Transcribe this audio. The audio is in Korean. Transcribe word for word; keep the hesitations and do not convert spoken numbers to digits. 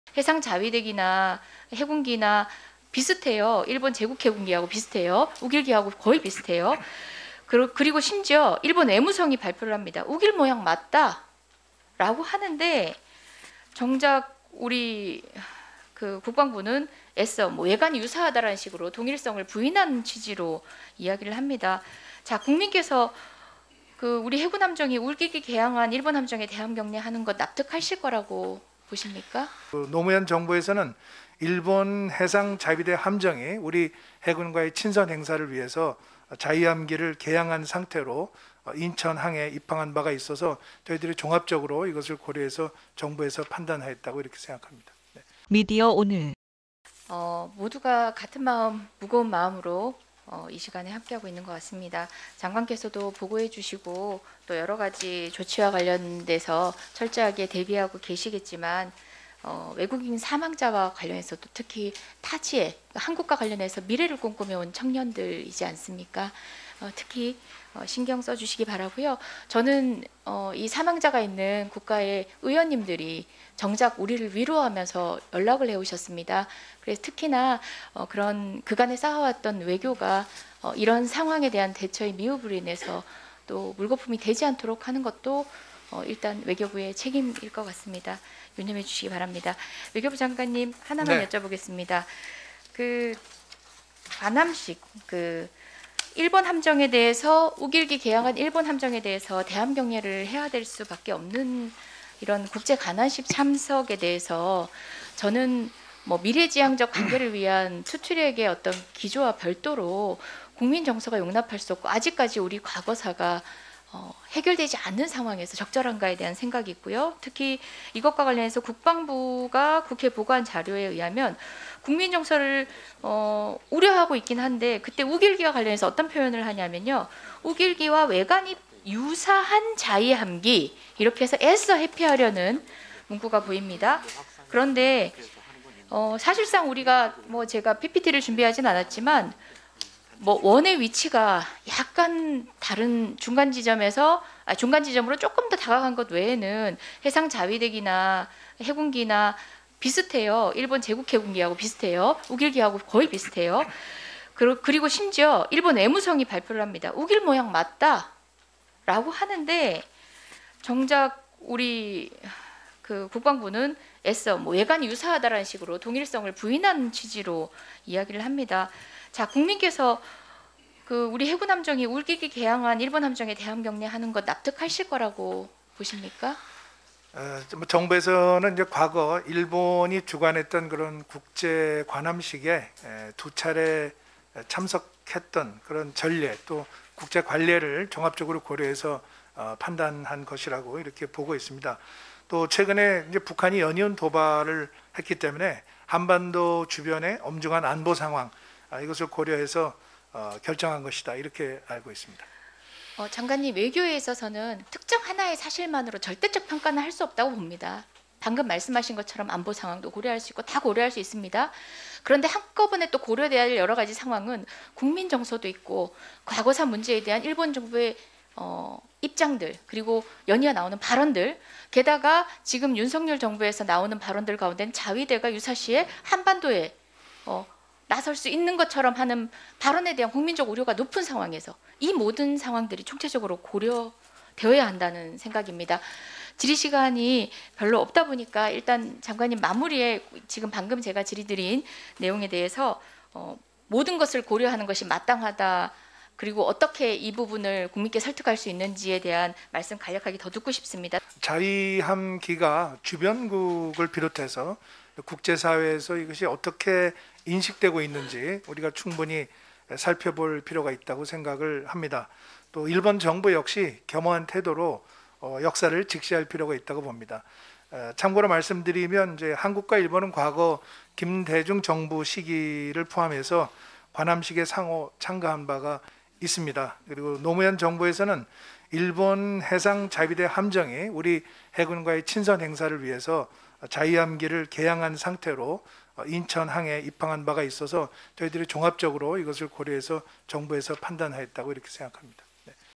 해상 자위대기나 해군기나 비슷해요. 일본 제국 해군기하고 비슷해요. 우길기하고 거의 비슷해요. 그리고 심지어 일본 외무성이 발표를 합니다. 우길 모양 맞다 라고 하는데 정작 우리 그 국방부는 애써 뭐 외관이 유사하다라는 식으로 동일성을 부인하는 취지로 이야기를 합니다. 자, 국민께서 그 우리 해군 함정이 울기기 개항한 일본 함정에 대함 경례하는 것 납득하실 거라고 보십니까? 그 노무현 정부에서는 일본 해상 자위대 함정이 우리 해군과의 친선 행사를 위해서 자위함기를 개항한 상태로 인천항에 입항한 바가 있어서 저희들이 종합적으로 이것을 고려해서 정부에서 판단하였다고 이렇게 생각합니다. 네. 미디어 오늘 어, 모두가 같은 마음, 무거운 마음으로 어, 이 시간에 함께하고 있는 것 같습니다. 장관께서도 보고해 주시고 또 여러 가지 조치와 관련돼서 철저하게 대비하고 계시겠지만 어, 외국인 사망자와 관련해서도 특히 타지에 한국과 관련해서 미래를 꿈꾸며 온 청년들이지 않습니까? 어, 특히 어, 신경 써주시기 바라고요. 저는 어, 이 사망자가 있는 국가의 의원님들이 정작 우리를 위로하면서 연락을 해오셨습니다. 그래서 특히나 어, 그런 그간에 쌓아왔던 외교가 어, 이런 상황에 대한 대처의 미흡으로 인해서 또 물거품이 되지 않도록 하는 것도 어, 일단 외교부의 책임일 것 같습니다. 유념해 주시기 바랍니다. 외교부 장관님 하나만 네. 여쭤보겠습니다. 그 관함식 그 일본 함정에 대해서 우길기 개항한 일본 함정에 대해서 대함 경례를 해야 될 수밖에 없는 이런 국제 관함식 참석에 대해서 저는 뭐 미래지향적 관계를 위한 투트랙의 어떤 기조와 별도로 국민 정서가 용납할 수 없고 아직까지 우리 과거사가 어, 해결되지 않는 상황에서 적절한가에 대한 생각이 있고요. 특히 이것과 관련해서 국방부가 국회 보고한 자료에 의하면 국민 정서를 어, 우려하고 있긴 한데 그때 우길기와 관련해서 어떤 표현을 하냐면요. 우길기와 외관이 유사한 자위함기 이렇게 해서 애써 회피하려는 문구가 보입니다. 그런데 어, 사실상 우리가 뭐 제가 피피티를 준비하진 않았지만 뭐 원의 위치가 약간 다른 중간 지점에서 아, 중간 지점으로 조금 더 다가간 것 외에는 해상 자위대기나 해군기나 비슷해요. 일본 제국 해군기하고 비슷해요. 우길기하고 거의 비슷해요. 그리고 심지어 일본 외무성이 발표를 합니다. 우길 모양 맞다 라고 하는데 정작 우리 그 국방부는 애써 뭐 외관이 유사하다라는 식으로 동일성을 부인하는 취지로 이야기를 합니다. 자, 국민께서 그 우리 해군 함정이 울기기 개항한 일본 함정에 대함 경례하는 것 납득하실 거라고 보십니까? 어, 정부에서는 이제 과거 일본이 주관했던 그런 국제 관함식에 두 차례 참석했던 그런 전례 또 국제 관례를 종합적으로 고려해서 어, 판단한 것이라고 이렇게 보고 있습니다. 또 최근에 이제 북한이 연이은 도발을 했기 때문에 한반도 주변의 엄중한 안보 상황 아, 이것을 고려해서 어, 결정한 것이다 이렇게 알고 있습니다. 어, 장관님 외교에 있어서는 특정 하나의 사실만으로 절대적 평가는 할 수 없다고 봅니다. 방금 말씀하신 것처럼 안보 상황도 고려할 수 있고 다 고려할 수 있습니다. 그런데 한꺼번에 또 고려돼야 할 여러 가지 상황은 국민 정서도 있고 과거사 문제에 대한 일본 정부의 어, 입장들 그리고 연이어 나오는 발언들 게다가 지금 윤석열 정부에서 나오는 발언들 가운데는 자위대가 유사시에 한반도에 어, 나설 수 있는 것처럼 하는 발언에 대한 국민적 우려가 높은 상황에서 이 모든 상황들이 총체적으로 고려되어야 한다는 생각입니다. 질의 시간이 별로 없다 보니까 일단 장관님 마무리에 지금 방금 제가 질의드린 내용에 대해서 어, 모든 것을 고려하는 것이 마땅하다. 그리고 어떻게 이 부분을 국민께 설득할 수 있는지에 대한 말씀 간략하게 더 듣고 싶습니다. 자위함기가 주변국을 비롯해서 국제사회에서 이것이 어떻게 인식되고 있는지 우리가 충분히 살펴볼 필요가 있다고 생각을 합니다. 또 일본 정부 역시 겸허한 태도로 역사를 직시할 필요가 있다고 봅니다. 참고로 말씀드리면 이제 한국과 일본은 과거 김대중 정부 시기를 포함해서 관함식에 상호 참가한 바가 있습니다. 그리고 노무현 정부에서는 일본 해상 자위대 함정이 우리 해군과의 친선 행사를 위해서 자위함기를 개항한 상태로 인천항에 입항한 바가 있어서 저희들이 종합적으로 이것을 고려해서 정부에서 판단하였다고 이렇게 생각합니다.